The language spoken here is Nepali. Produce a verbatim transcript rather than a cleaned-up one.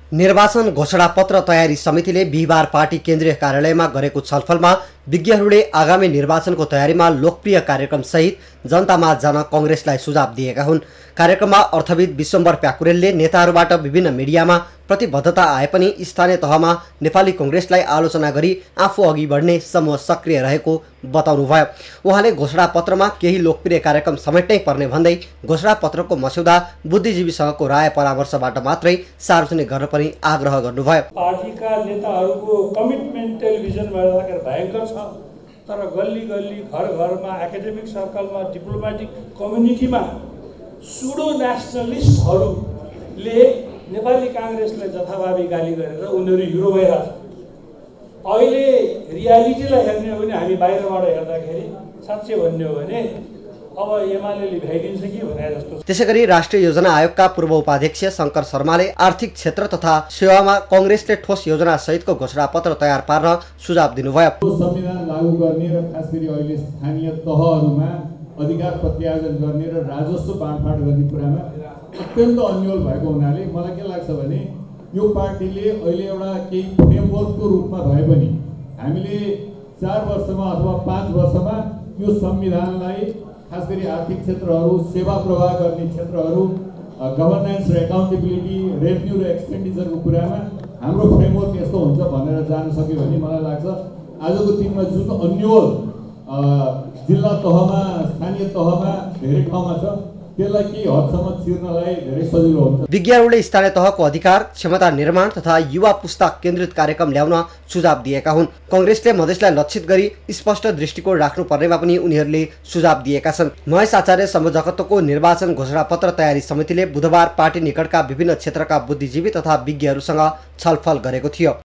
निर्वाचन घोषणापत्र तयारी समितिले बिहिबार पार्टी केन्द्रीय कार्यालयमा गरेको छलफलमा विज्ञहरूले आगामी निर्वाचनको तयारीमा लोकप्रिय कार्यक्रम सहित जनतामा जान कांग्रेसलाई सुझाव दिएका हुन्। कार्यक्रममा अर्थविद विश्वम्बर प्याकुरेलले नेताहरूबाट विभिन्न मिडियामा प्रतिबद्धता आए पनि स्थानीय तहमा नेपाली कांग्रेसलाई आलोचना गरी आफू अघि बढ्ने समूह सक्रिय रहेको बताउनुभयो। उहाँले घोषणापत्रमा केही लोकप्रिय कार्यक्रम समेट्नै पर्ने भन्दै घोषणापत्रको मस्यौदा बुद्धिजीवीसँगको राय परामर्शबाट मात्रै सार्वजनिक गर्न पनि आग्रह गर्नुभयो। पार्टीका नेताहरूको कमिटमेन्ट टेलिभिजनमा हेर्दाखेरि भयङ्कर छ, तर गल्ली गल्ली घर घरमा एकाडेमिक सर्कलमा डिप्लोमेटिक कम्युनिटीमा सुडो नेसनलिस्टहरूले नेपाली कांग्रेसलाई जथाभावी गाली गरेर उनीहरू हिरो भइरहेछ। अहिले रियालिटीलाई हेर्ने हो भने हामी बाहिरबाट हेर्दाखेरि साँच्चै भन्ने हो भने अब एमालेले भ्याइदिन्छ कि भने जस्तो। त्यसैगरी राष्ट्रिय योजना आयोगका पूर्व उपाध्यक्ष शंकर शर्माले आर्थिक क्षेत्र तथा सेवामा कांग्रेसले ठोस योजना सहितको घोषणापत्र तयार पार्न सुझाव दिनुभयो। संविधान लागू गर्ने र खास गरी अहिले स्थानीय तहहरूमा अधिकार प्रत्यार्जन गर्ने र राजस्व बाँडफाँड गर्ने कुरामा अत्यन्त अन्यल भएको हुनाले मलाई के लाग्छ भने यो पार्टीले अहिले एउटा केही फ्रेमवर्कको रूपमा भए पनि हामीले चार वर्षमा अथवा पाँच वर्षमा यो संविधानलाई खास गरी आर्थिक क्षेत्रहरू, सेवा प्रवाह गर्ने क्षेत्रहरू, गभर्नेन्स र एकाउन्टेबिलिटी, रेभन्यू र एक्सपेन्डिचरको कुरामा हाम्रो फ्रेमवर्क यस्तो हुन्छ भनेर जान सक्यो भने मलाई लाग्छ आजको दिनमा जुन अन्यल जिल्ला तहमा, स्थानीय तहमा धेरै ठाउँमा छ त्यसलाई केही हदसम्म चिर्नलाई धेरै सजिलो हुन्छ। विज्ञहरूले स्थानीय तहको अधिकार, क्षमता निर्माण तथा युवा पुस्ता केन्द्रित कार्यक्रम ल्याउन सुझाव दिएका हुन्। कांग्रेसले मधेसलाई लक्षित गरी स्पष्ट दृष्टिकोण राख्नुपर्नेमा पनि उनीहरूले सुझाव दिएका छन्। महेश आचार्य संयोजकत्वको निर्वाचन घोषणापत्र तयारी समितिले बुधबार पार्टी निकटका विभिन्न क्षेत्रका बुद्धिजीवी तथा विज्ञहरूसँग छलफल गरेको थियो।